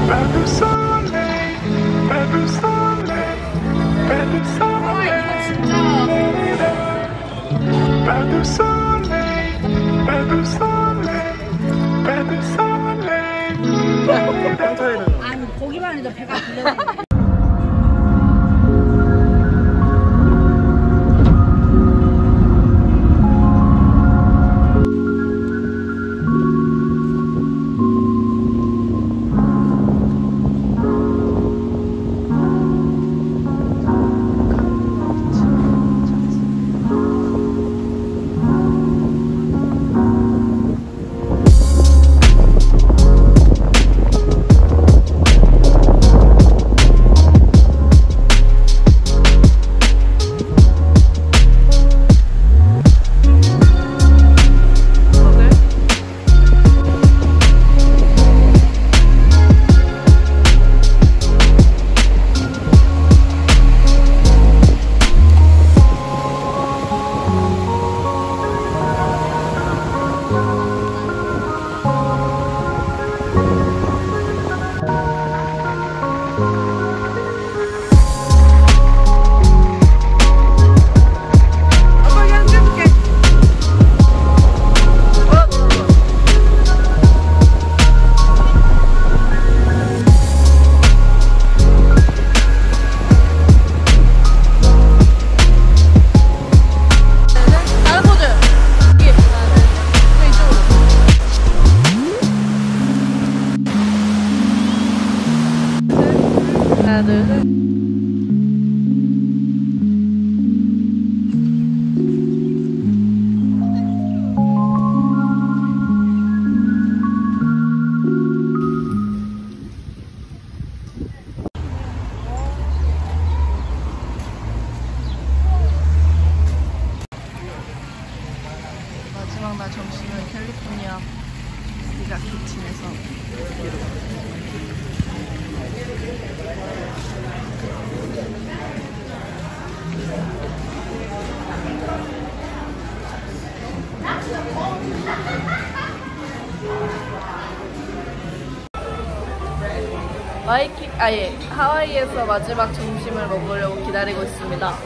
아니 보기만 해도 배가 불러. 마지막 날 점심은 캘리포니아 리가 키친에서 하와이에서 마지막 점심을 먹으려고 기다리고 있습니다.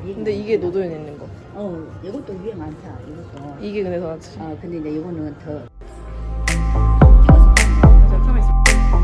근데 이게 노도에 있는 거. 이것도 위에 많다. 이것도. 이게 근데 더 낫지. 근데 이제 이거는 더. 제가 가만히 있어.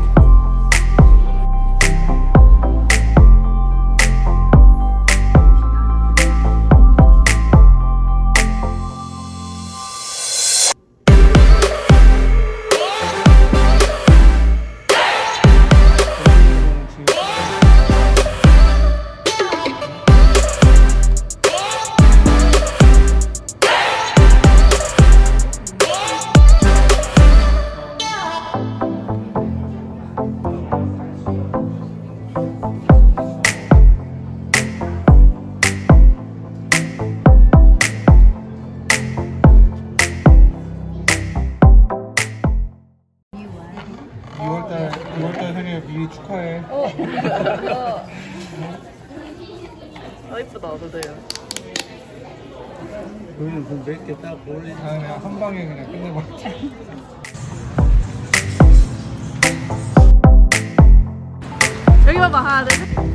미리 축하해. 이쁘다, 노도요. 그러면 몇개 딱 올리자. 그냥 한 방에 그냥 끝내버려. 여기 봐봐, 하나, 둘, 셋.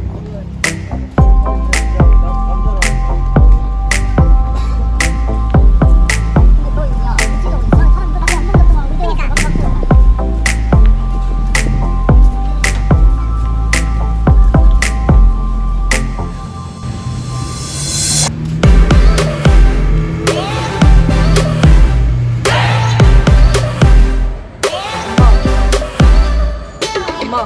엄마.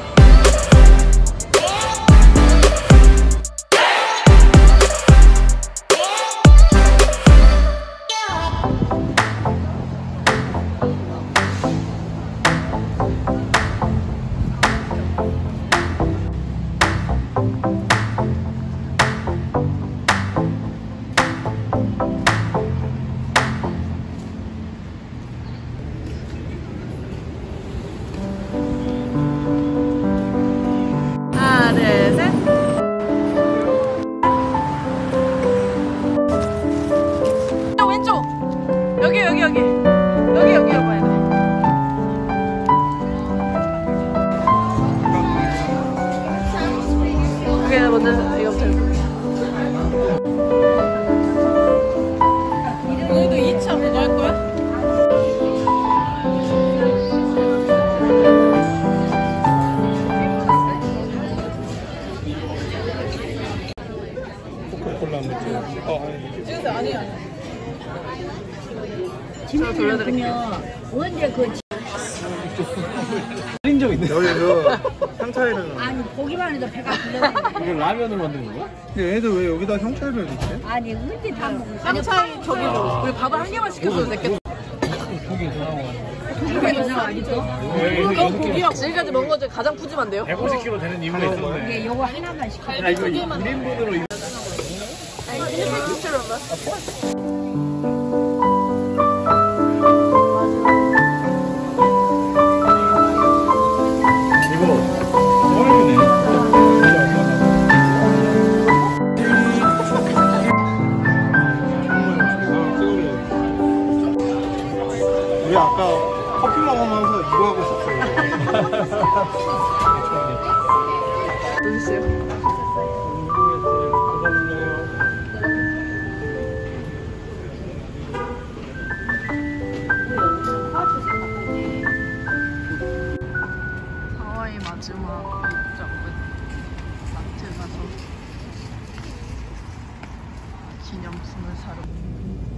하나, 둘, 셋. 왼쪽. 여기 봐야 돼. 그게 먼저 이거부터 해볼게. 오늘도 2차 그거 할 거야? 코카콜라 한번 찍어. 찍으세요. 아니에요. 집에 돌려드릴게요. 언제 그 할인 적 있네. 여기 그 상차에는 아니 보기만 해도 배가 불러네. 이걸 라면을 만드는 거야? 근데 얘들 왜 여기다 형차를 넣지? 아니 언제 다 먹어? 쌍차이 저기로. 우리 밥을 한 개만 시켰어도 됐겠다. 고기 전화와. 그게 전화 아니죠? 너무 고기야. 지금까지 먹은 것 중에 가장 푸짐한데요? 150kg 되는 이유가 있었네. 이게 요거 하나만 시켜. 아 이거 1인분으로 우리 아까 커피 먹으면서 이거 하고 있었어요. 눈치요. 하와이 마지막 입장은 마트 가서 기념품을 사러.